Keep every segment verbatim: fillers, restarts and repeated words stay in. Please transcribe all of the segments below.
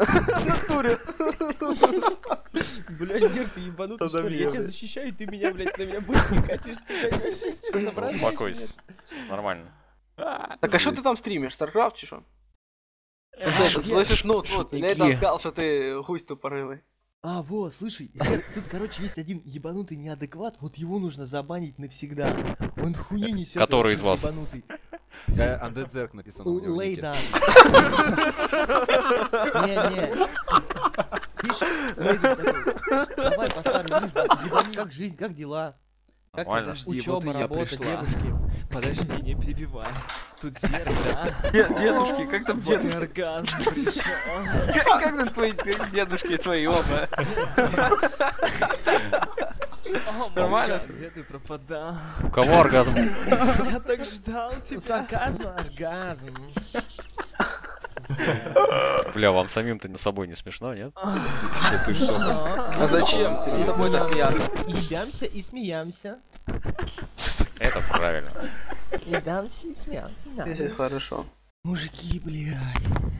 В натуре. Блядь, Гер, ты ебанутый, что ли? Я тебя защищаю, ты меня, блядь, на меня больше не катишь. Успокойся. Нормально. Так, а что ты там стримишь? Старкрафт, чи що? Слышишь, ну, вот, или это он сказал, что ты гусь тупорылый. А, вот, слушай, Гер, тут, короче, есть один ебанутый неадекват, вот его нужно забанить навсегда. Он хуйню несет. Который из вас? Ебанутый. Андедзерк написано у него в нике. Лейдан. Не-не. Видишь, Лейдан такой. Давай по старой жизни, ебани, как жизнь, как дела? Как Нормально. учеба, работа, девушки. Подожди, не перебивай. Тут зерк, да? Дедушки, как там Вот и дедушки? оргазм пришел. Как там твои дедушки твои оба? Нормально? Где ты пропадал? У кого оргазм? Я так ждал тебя. Сарказм, оргазм. Бля, вам самим-то на собой не смешно, нет? Ты что? А зачем с тобой-то смеяться? Ебямся и смеямся. Это правильно. Ебямся и смеямся. да. Здесь хорошо. Мужики, блядь.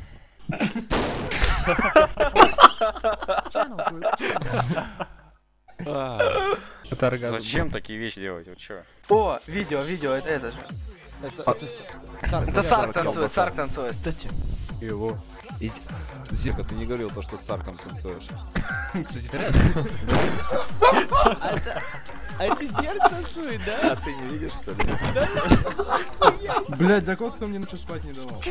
Это оргазм. Зачем такие вещи делать? Вот чё? О, видео, видео, это это же. Это, это с- Сарк. Это Сарк танцует, Сарк танцует. Кстати, Его. Зека, ты не говорил то, что с Сарком танцуешь. кстати, ты реально. А это- а это Гер танцует, да? А ты не видишь, что ли? Блять, да как кто мне ничего спать не давал?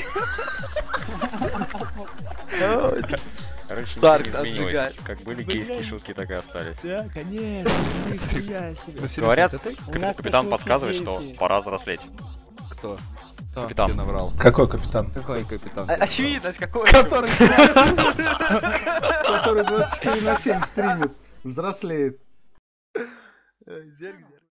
Короче, ничего Сарк не изменилось. отжигает. Как были гейские шутки, так и остались. Да, конечно. Нихуя себе. Говорят, это кап- капитан подсказывает, что пора взрослеть. Кто? Ты Капитан. наврал. Какой капитан? Какой капитан? А- Очевидность какой. Который двадцать четыре на семь стримит. Взрослеет. Зерк, зерк.